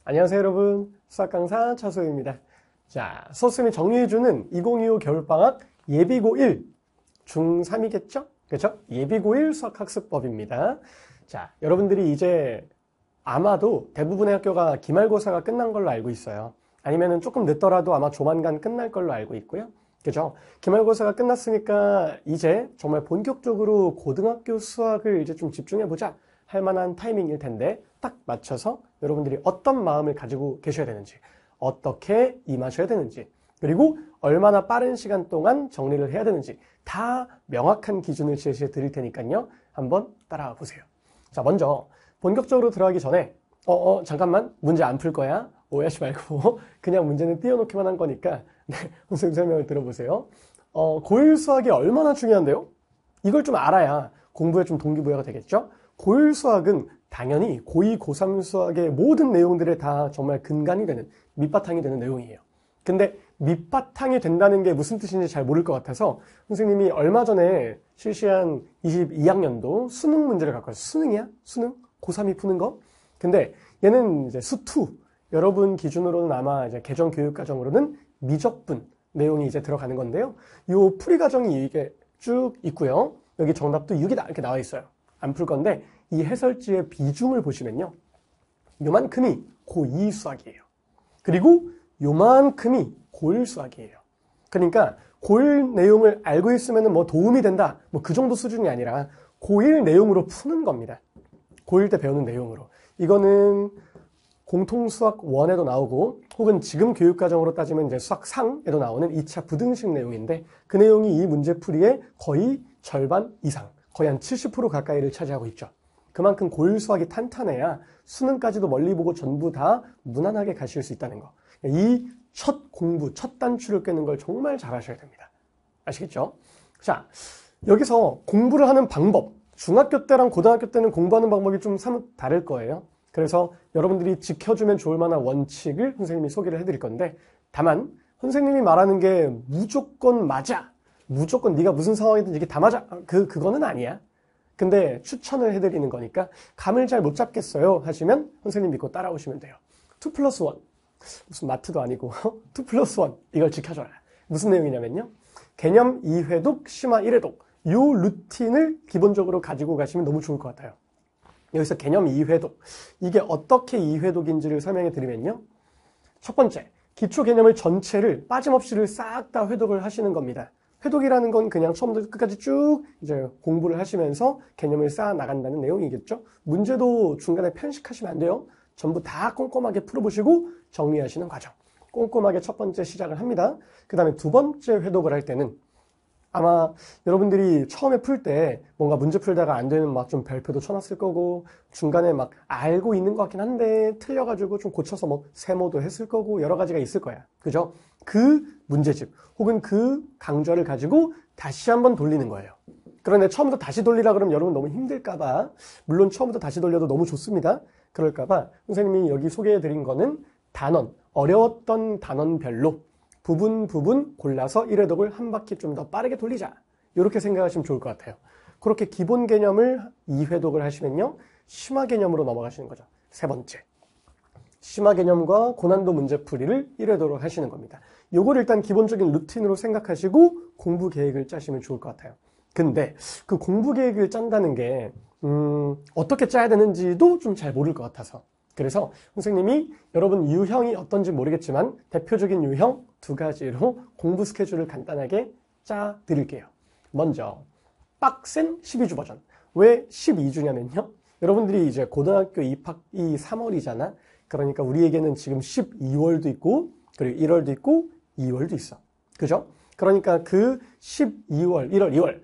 안녕하세요 여러분, 수학강사 차소희입니다. 자, 수업쌤이 정리해주는 2025 겨울방학 예비고1 중3이겠죠? 그렇죠? 예비고1 수학학습법입니다. 자, 여러분들이 이제 아마도 대부분의 학교가 기말고사가 끝난 걸로 알고 있어요. 아니면은 조금 늦더라도 아마 조만간 끝날 걸로 알고 있고요. 그죠? 기말고사가 끝났으니까 이제 정말 본격적으로 고등학교 수학을 이제 좀 집중해보자 할 만한 타이밍일 텐데 딱 맞춰서 여러분들이 어떤 마음을 가지고 계셔야 되는지, 어떻게 임하셔야 되는지, 그리고 얼마나 빠른 시간 동안 정리를 해야 되는지 다 명확한 기준을 제시해 드릴 테니까요. 한번 따라와 보세요. 자, 먼저 본격적으로 들어가기 전에 잠깐만, 문제 안 풀 거야? 오해하지 말고 그냥 문제는 띄워놓기만 한 거니까 선생님 설명을 들어보세요. 고1 수학이 얼마나 중요한데요? 이걸 좀 알아야 공부에 좀 동기부여가 되겠죠? 고1 수학은 당연히 고2, 고3 수학의 모든 내용들에 다 정말 근간이 되는, 밑바탕이 되는 내용이에요. 근데 밑바탕이 된다는 게 무슨 뜻인지 잘 모를 것 같아서 선생님이 얼마 전에 실시한 22학년도 수능 문제를 갖고 왔어요. 수능이야? 수능? 고3이 푸는 거? 근데 얘는 이제 수2. 여러분 기준으로는 아마 이제 개정 교육 과정으로는 미적분 내용이 이제 들어가는 건데요. 요 풀이 과정이 이게 쭉 있고요. 여기 정답도 6이다 이렇게 나와 있어요. 안 풀 건데 이 해설지의 비중을 보시면요. 요만큼이 고2 수학이에요. 그리고 요만큼이 고1 수학이에요. 그러니까 고1 내용을 알고 있으면 뭐 도움이 된다. 뭐 그 정도 수준이 아니라 고1 내용으로 푸는 겁니다. 고1 때 배우는 내용으로. 이거는 공통수학 1에도 나오고 혹은 지금 교육과정으로 따지면 이제 수학 3에도 나오는 2차 부등식 내용인데 그 내용이 이 문제풀이의 거의 절반 이상, 거의 한 70% 가까이를 차지하고 있죠. 그만큼 고1 수학이 탄탄해야 수능까지도 멀리 보고 전부 다 무난하게 가실 수 있다는 거. 이 첫 공부, 첫 단추를 꿰는 걸 정말 잘 하셔야 됩니다. 아시겠죠? 자, 여기서 공부를 하는 방법, 중학교 때랑 고등학교 때는 공부하는 방법이 좀 사뭇 다를 거예요. 그래서 여러분들이 지켜주면 좋을 만한 원칙을 선생님이 소개를 해드릴 건데, 다만 선생님이 말하는 게 무조건 맞아, 무조건 네가 무슨 상황이든 이게 다 맞아, 그거는 아니야. 근데 추천을 해드리는 거니까 감을 잘 못 잡겠어요 하시면 선생님 믿고 따라오시면 돼요. 2+1, 무슨 마트도 아니고 2+1 이걸 지켜줘라. 무슨 내용이냐면요, 개념 2회독, 심화 1회독 요 루틴을 기본적으로 가지고 가시면 너무 좋을 것 같아요. 여기서 개념 2회독, 이게 어떻게 2회독인지를 설명해 드리면요, 첫 번째, 기초 개념을 전체를 빠짐없이를 싹 다 회독을 하시는 겁니다. 회독이라는 건 그냥 처음부터 끝까지 쭉 이제 공부를 하시면서 개념을 쌓아 나간다는 내용이겠죠. 문제도 중간에 편식하시면 안 돼요. 전부 다 꼼꼼하게 풀어보시고 정리하시는 과정. 꼼꼼하게 첫 번째 시작을 합니다. 그 다음에 두 번째 회독을 할 때는 아마 여러분들이 처음에 풀 때 뭔가 문제 풀다가 안 되면 막 좀 별표도 쳐놨을 거고 중간에 막 알고 있는 것 같긴 한데 틀려가지고 좀 고쳐서 뭐 세모도 했을 거고 여러 가지가 있을 거야. 그죠? 그 문제집 혹은 그 강좌를 가지고 다시 한번 돌리는 거예요. 그런데 처음부터 다시 돌리라 그러면 여러분 너무 힘들까봐, 물론 처음부터 다시 돌려도 너무 좋습니다. 그럴까봐 선생님이 여기 소개해드린 거는 단원, 어려웠던 단원별로 부분 골라서 1회독을 한 바퀴 좀 더 빠르게 돌리자. 이렇게 생각하시면 좋을 것 같아요. 그렇게 기본 개념을 2회독을 하시면요, 심화 개념으로 넘어가시는 거죠. 세 번째, 심화 개념과 고난도 문제풀이를 1회독으로 하시는 겁니다. 요걸 일단 기본적인 루틴으로 생각하시고 공부 계획을 짜시면 좋을 것 같아요. 근데 그 공부 계획을 짠다는 게 어떻게 짜야 되는지도 좀 잘 모를 것 같아서, 그래서 선생님이 여러분 유형이 어떤지 모르겠지만 대표적인 유형 두 가지로 공부 스케줄을 간단하게 짜 드릴게요. 먼저 빡센 12주 버전. 왜 12주냐면요, 여러분들이 이제 고등학교 입학이 3월이잖아. 그러니까 우리에게는 지금 12월도 있고 그리고 1월도 있고 2월도 있어. 그죠? 그러니까 그 12월, 1월, 2월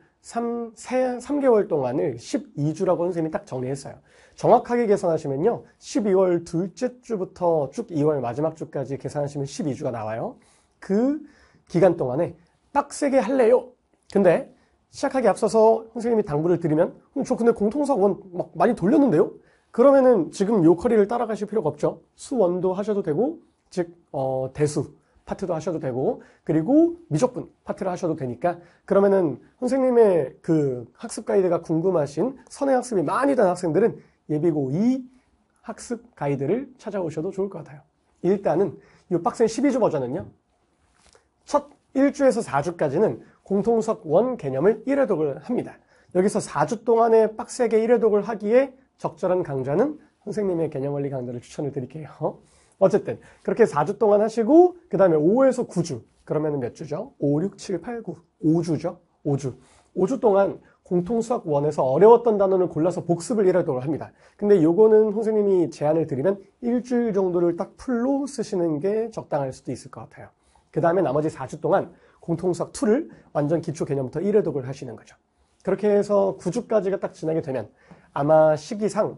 3개월 동안을 12주라고 선생님이 딱 정리했어요. 정확하게 계산하시면요, 12월 둘째 주부터 쭉 2월 마지막 주까지 계산하시면 12주가 나와요. 그 기간 동안에 빡세게 할래요. 근데 시작하기 앞서서 선생님이 당부를 드리면, 저 근데 공통수학 1 막 많이 돌렸는데요? 그러면은 지금 요 커리를 따라가실 필요가 없죠. 수1도 하셔도 되고, 즉 대수 파트도 하셔도 되고, 그리고 미적분 파트를 하셔도 되니까, 그러면은 선생님의 그 학습 가이드가 궁금하신 선행학습이 많이 된 학생들은 예비고 2 학습 가이드를 찾아오셔도 좋을 것 같아요. 일단은 이 빡센 12주 버전은요. 첫 1주에서 4주까지는 공통수학 원 개념을 1회독을 합니다. 여기서 4주 동안에 빡세게 1회독을 하기에 적절한 강좌는 선생님의 개념원리 강좌를 추천을 드릴게요. 어쨌든 그렇게 4주 동안 하시고 그 다음에 5에서 9주 그러면 몇 주죠? 5, 6, 7, 8, 9 5주죠. 5주 5주 동안 공통수학 원에서 어려웠던 단어를 골라서 복습을 1회독을 합니다. 근데 요거는 선생님이 제안을 드리면 일주일 정도를 딱 풀로 쓰시는 게 적당할 수도 있을 것 같아요. 그 다음에 나머지 4주 동안 공통수학 2를 완전 기초 개념부터 1회독을 하시는 거죠. 그렇게 해서 9주까지가 딱 지나게 되면 아마 시기상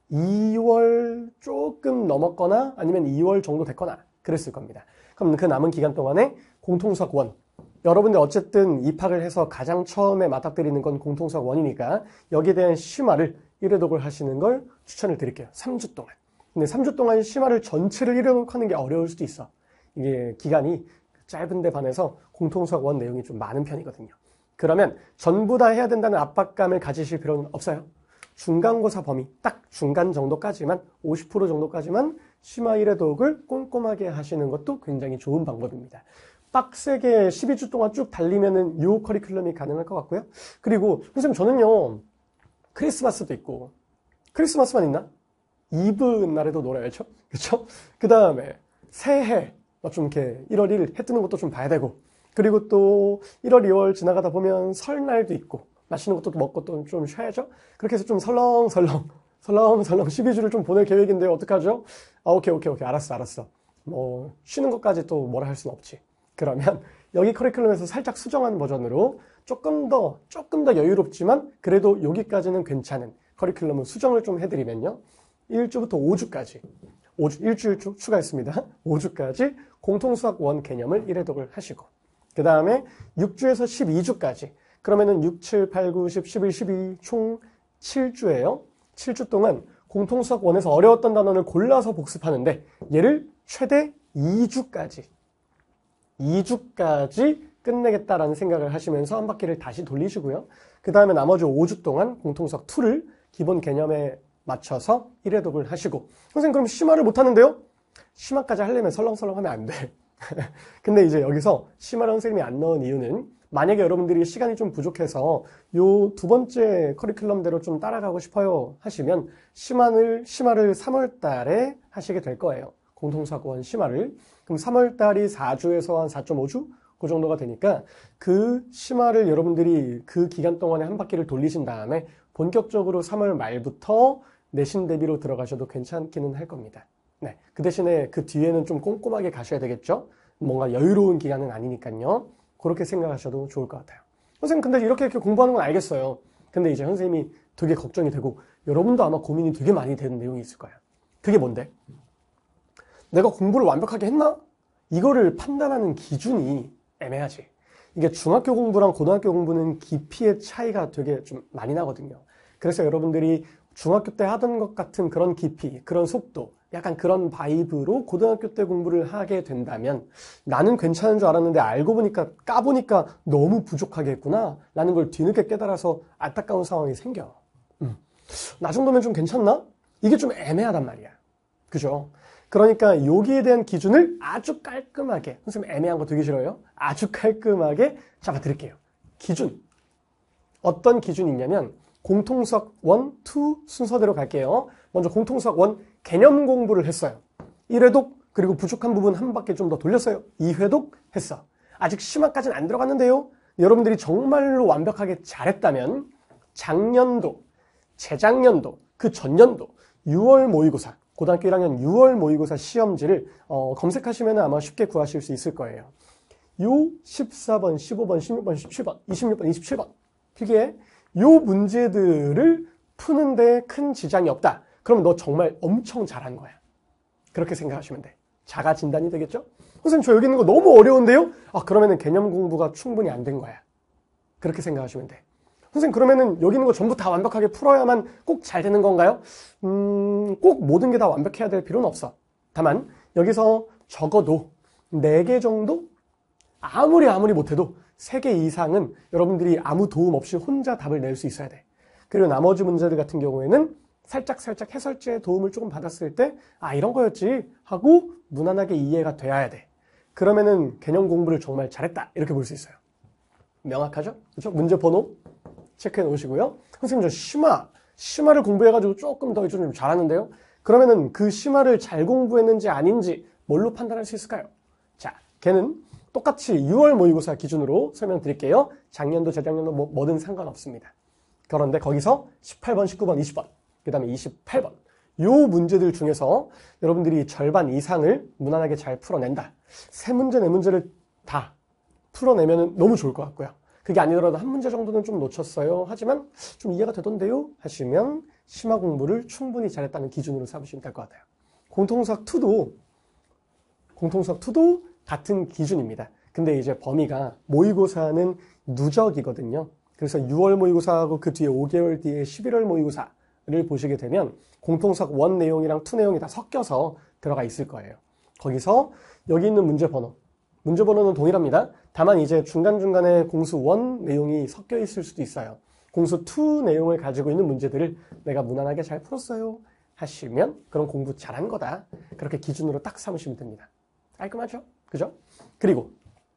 2월 조금 넘었거나 아니면 2월 정도 됐거나 그랬을 겁니다. 그럼 그 남은 기간 동안에 공통수학 원 여러분들 어쨌든 입학을 해서 가장 처음에 맞닥뜨리는 건 공통수학 원이니까 여기에 대한 심화를 1회독을 하시는 걸 추천을 드릴게요. 3주 동안. 근데 3주 동안 심화를 전체를 1회독하는 게 어려울 수도 있어. 이게 기간이 짧은데 반해서 공통수학 원 내용이 좀 많은 편이거든요. 그러면 전부 다 해야 된다는 압박감을 가지실 필요는 없어요. 중간고사 범위 딱 중간 정도까지만 50% 정도까지만 심화 1회독을 꼼꼼하게 하시는 것도 굉장히 좋은 방법입니다. 빡세게 12주 동안 쭉 달리면은 요 커리큘럼이 가능할 것 같고요. 그리고 선생님 저는요 크리스마스도 있고 크리스마스만 있나? 이브 날에도 놀아야죠. 그렇죠? 그 다음에 새해 좀 이렇게 1월 1일 해 뜨는 것도 좀 봐야 되고 그리고 또 1월 2월 지나가다 보면 설날도 있고 맛있는 것도 먹고 또 좀 쉬어야죠. 그렇게 해서 좀 설렁설렁 12주를 좀 보낼 계획인데 어떡하죠? 오케이 알았어. 뭐 쉬는 것까지 또 뭐라 할 수는 없지. 그러면 여기 커리큘럼에서 살짝 수정한 버전으로 조금 더 여유롭지만 그래도 여기까지는 괜찮은 커리큘럼을 수정을 좀 해드리면요. 1주부터 5주까지 일주일 추가했습니다. 5주까지 공통수학 원 개념을 1회독을 하시고 그 다음에 6주에서 12주까지 그러면은 6, 7, 8, 9, 10, 11, 12 총 7주예요. 7주 동안 공통수학 원에서 어려웠던 단어를 골라서 복습하는데 얘를 최대 2주까지 끝내겠다라는 생각을 하시면서 한 바퀴를 다시 돌리시고요. 그 다음에 나머지 5주 동안 공통수학 2를 기본 개념에 맞춰서 1회독을 하시고 선생님 그럼 심화를 못하는데요? 심화까지 하려면 설렁설렁 하면 안 돼. 근데 이제 여기서 심화를 선생님이 안 넣은 이유는 만약에 여러분들이 시간이 좀 부족해서 요 두 번째 커리큘럼대로 좀 따라가고 싶어요 하시면 심화를 3월 달에 하시게 될 거예요. 공통수학 원 심화를. 그럼 3월 달이 4주에서 한 4.5주? 그 정도가 되니까 그 심화를 여러분들이 그 기간 동안에 한 바퀴를 돌리신 다음에 본격적으로 3월 말부터 내신 대비로 들어가셔도 괜찮기는 할 겁니다. 네, 그 대신에 그 뒤에는 좀 꼼꼼하게 가셔야 되겠죠? 뭔가 여유로운 기간은 아니니까요. 그렇게 생각하셔도 좋을 것 같아요. 선생님 근데 이렇게 공부하는 건 알겠어요. 근데 이제 선생님이 되게 걱정이 되고 여러분도 아마 고민이 되게 많이 되는 내용이 있을 거예요. 그게 뭔데? 내가 공부를 완벽하게 했나? 이거를 판단하는 기준이 애매하지. 이게 중학교 공부랑 고등학교 공부는 깊이의 차이가 되게 좀 많이 나거든요. 그래서 여러분들이 중학교 때 하던 것 같은 그런 깊이, 그런 속도, 약간 그런 바이브로 고등학교 때 공부를 하게 된다면 나는 괜찮은 줄 알았는데 알고 보니까 까보니까 너무 부족하게 했구나 라는 걸 뒤늦게 깨달아서 안타까운 상황이 생겨. 나 정도면 좀 괜찮나? 이게 좀 애매하단 말이야. 그죠? 그러니까 여기에 대한 기준을 아주 깔끔하게, 선생님 애매한 거 되게 싫어요? 아주 깔끔하게 잡아드릴게요. 기준. 어떤 기준이 있냐면 공통수학 1, 2 순서대로 갈게요. 먼저 공통수학 1 개념 공부를 했어요. 1회독 그리고 부족한 부분 한 바퀴 좀 더 돌렸어요. 2회독 했어. 아직 심화까지는 안 들어갔는데요. 여러분들이 정말로 완벽하게 잘했다면 작년도, 재작년도, 그 전년도 6월 모의고사 고등학교 1학년 6월 모의고사 시험지를 검색하시면 아마 쉽게 구하실 수 있을 거예요. 요 14번, 15번, 16번, 17번, 26번, 27번 필기에 요 문제들을 푸는데 큰 지장이 없다. 그럼 너 정말 엄청 잘한 거야. 그렇게 생각하시면 돼. 자가 진단이 되겠죠? 선생님 저 여기 있는 거 너무 어려운데요? 그러면은 개념 공부가 충분히 안 된 거야. 그렇게 생각하시면 돼. 선생님 그러면은 여기 있는 거 전부 다 완벽하게 풀어야만 꼭 잘 되는 건가요? 꼭 모든 게 다 완벽해야 될 필요는 없어. 다만 여기서 적어도 4개 정도? 아무리 못해도 3개 이상은 여러분들이 아무 도움 없이 혼자 답을 낼 수 있어야 돼. 그리고 나머지 문제들 같은 경우에는 살짝 해설지의 도움을 조금 받았을 때 이런 거였지 하고 무난하게 이해가 돼야 돼. 그러면은 개념 공부를 정말 잘했다 이렇게 볼 수 있어요. 명확하죠? 그렇죠? 문제 번호 체크해 놓으시고요. 선생님 저 심화를 공부해가지고 조금 더 좀 잘하는데요. 그러면은 그 심화를 잘 공부했는지 아닌지 뭘로 판단할 수 있을까요? 자, 걔는 똑같이 6월 모의고사 기준으로 설명드릴게요. 작년도 재작년도 뭐든 상관없습니다. 그런데 거기서 18번, 19번, 20번, 그 다음에 28번 요 문제들 중에서 여러분들이 절반 이상을 무난하게 잘 풀어낸다. 3문제, 4문제를 다 풀어내면 너무 좋을 것 같고요. 그게 아니더라도 한 문제 정도는 좀 놓쳤어요. 하지만 좀 이해가 되던데요? 하시면 심화 공부를 충분히 잘했다는 기준으로 삼으시면 될 것 같아요. 공통수학 2도 같은 기준입니다. 근데 이제 범위가 모의고사는 누적이거든요. 그래서 6월 모의고사하고 그 뒤에 5개월 뒤에 11월 모의고사를 보시게 되면 공통수학 1 내용이랑 2 내용이 다 섞여서 들어가 있을 거예요. 거기서 여기 있는 문제번호는 동일합니다. 다만 이제 중간중간에 공수 1 내용이 섞여 있을 수도 있어요. 공수 2 내용을 가지고 있는 문제들을 내가 무난하게 잘 풀었어요 하시면 그럼 공부 잘한 거다. 그렇게 기준으로 딱 삼으시면 됩니다. 깔끔하죠? 그죠? 그리고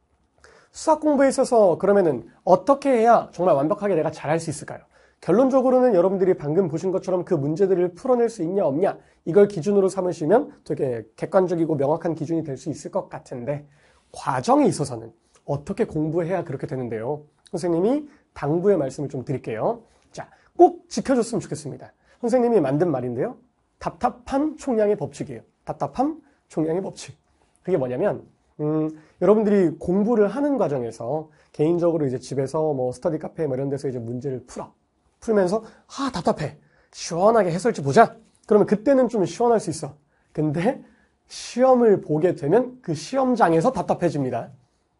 수학 공부에 있어서 그러면은 어떻게 해야 정말 완벽하게 내가 잘할 수 있을까요? 결론적으로는 여러분들이 방금 보신 것처럼 그 문제들을 풀어낼 수 있냐 없냐 이걸 기준으로 삼으시면 되게 객관적이고 명확한 기준이 될 수 있을 것 같은데 과정에 있어서는 어떻게 공부해야 그렇게 되는데요. 선생님이 당부의 말씀을 좀 드릴게요. 자, 꼭 지켜줬으면 좋겠습니다. 선생님이 만든 말인데요. 답답한 총량의 법칙이에요. 답답함 총량의 법칙. 그게 뭐냐면 여러분들이 공부를 하는 과정에서 개인적으로 이제 집에서 뭐 스터디 카페 이런 데서 이제 문제를 풀면서 답답해. 시원하게 해설지 보자. 그러면 그때는 좀 시원할 수 있어. 근데 시험을 보게 되면 그 시험장에서 답답해집니다.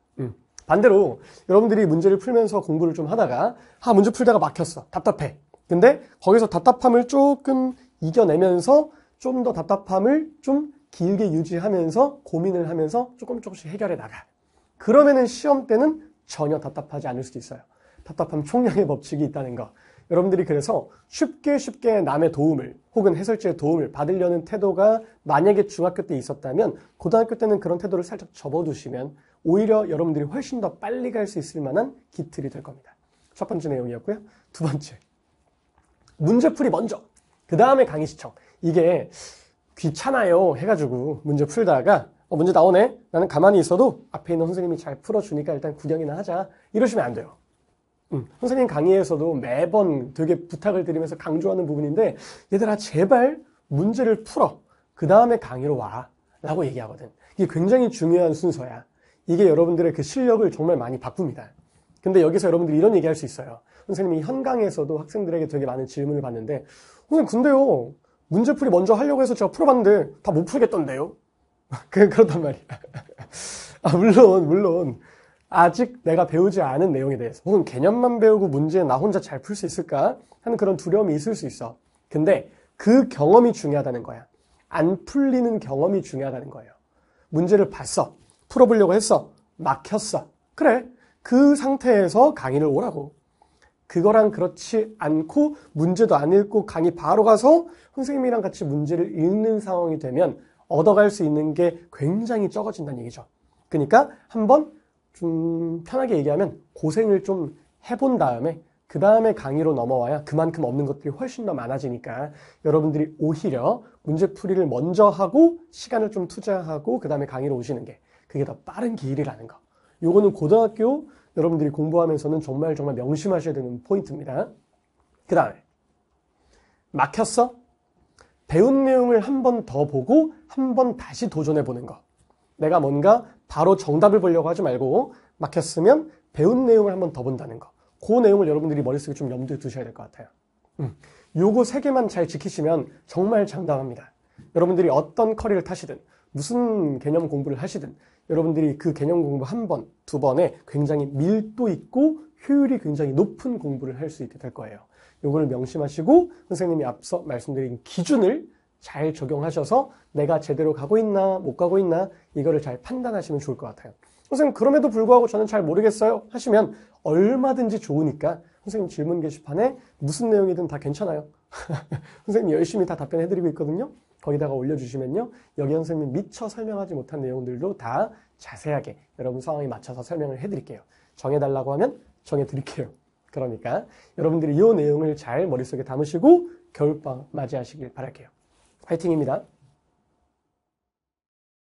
반대로 여러분들이 문제를 풀면서 공부를 좀 하다가 문제 풀다가 막혔어. 답답해. 근데 거기서 답답함을 조금 이겨내면서 좀 더 답답함을 좀 길게 유지하면서 고민을 하면서 조금씩 해결해 나가. 그러면은 시험 때는 전혀 답답하지 않을 수도 있어요. 답답함 총량의 법칙이 있다는 거. 여러분들이 그래서 쉽게 남의 도움을 혹은 해설지의 도움을 받으려는 태도가 만약에 중학교 때 있었다면 고등학교 때는 그런 태도를 살짝 접어두시면 오히려 여러분들이 훨씬 더 빨리 갈 수 있을 만한 기틀이 될 겁니다. 첫 번째 내용이었고요. 두 번째, 문제풀이 먼저, 그 다음에 강의 시청. 이게 귀찮아요 해가지고 문제 풀다가 문제 나오네? 나는 가만히 있어도 앞에 있는 선생님이 잘 풀어주니까 일단 구경이나 하자. 이러시면 안 돼요. 선생님 강의에서도 매번 되게 부탁을 드리면서 강조하는 부분인데 얘들아 제발 문제를 풀어. 그 다음에 강의로 와. 라고 얘기하거든. 이게 굉장히 중요한 순서야. 이게 여러분들의 그 실력을 정말 많이 바꿉니다. 근데 여기서 여러분들이 이런 얘기할 수 있어요. 선생님이 현강에서도 학생들에게 되게 많은 질문을 받는데 선생님 근데요 문제풀이 먼저 하려고 해서 제가 풀어봤는데 다 못 풀겠던데요. 그렇단 말이야. 물론 아직 내가 배우지 않은 내용에 대해서 혹은 개념만 배우고 문제 나 혼자 잘 풀 수 있을까 하는 그런 두려움이 있을 수 있어. 근데 그 경험이 중요하다는 거야. 안 풀리는 경험이 중요하다는 거예요. 문제를 봤어. 풀어보려고 했어. 막혔어. 그래. 그 상태에서 강의를 오라고. 그거랑 그렇지 않고 문제도 안 읽고 강의 바로 가서 선생님이랑 같이 문제를 읽는 상황이 되면 얻어갈 수 있는 게 굉장히 적어진다는 얘기죠. 그러니까 한번 좀 편하게 얘기하면 고생을 좀 해본 다음에 그 다음에 강의로 넘어와야 그만큼 얻는 것들이 훨씬 더 많아지니까 여러분들이 오히려 문제풀이를 먼저 하고 시간을 좀 투자하고 그 다음에 강의로 오시는 게 그게 더 빠른 길이라는 거. 요거는 고등학교 여러분들이 공부하면서는 정말 명심하셔야 되는 포인트입니다. 그 다음에 막혔어? 배운 내용을 한 번 더 보고 한 번 다시 도전해보는 거. 내가 뭔가 바로 정답을 보려고 하지 말고 막혔으면 배운 내용을 한 번 더 본다는 거. 그 내용을 여러분들이 머릿속에 좀 염두에 두셔야 될 것 같아요. 요거 3개만 잘 지키시면 정말 장담합니다. 여러분들이 어떤 커리를 타시든 무슨 개념 공부를 하시든 여러분들이 그 개념 공부 한 번, 두 번에 굉장히 밀도 있고 효율이 굉장히 높은 공부를 할 수 있게 될 거예요. 요거를 명심하시고 선생님이 앞서 말씀드린 기준을 잘 적용하셔서 내가 제대로 가고 있나 못 가고 있나 이거를 잘 판단하시면 좋을 것 같아요. 선생님 그럼에도 불구하고 저는 잘 모르겠어요 하시면 얼마든지 좋으니까 선생님 질문 게시판에 무슨 내용이든 다 괜찮아요. 선생님이 열심히 다 답변해드리고 있거든요. 거기다가 올려주시면요. 여기 선생님이 미처 설명하지 못한 내용들도 다 자세하게 여러분 상황에 맞춰서 설명을 해드릴게요. 정해달라고 하면 정해드릴게요. 그러니까 여러분들이 이 내용을 잘 머릿속에 담으시고 겨울방학 맞이하시길 바랄게요. 화이팅입니다.